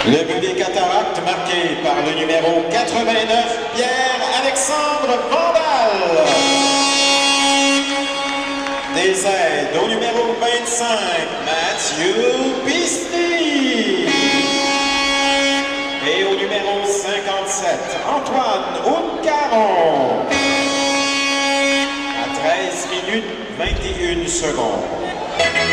Le but des cataractes marqué par le numéro 89, Pierre-Alexandre Vandal. Des aides au numéro 25, Mathieu Pisty. Et au numéro 57, Antoine Oudcaron. À 13 minutes 21 secondes.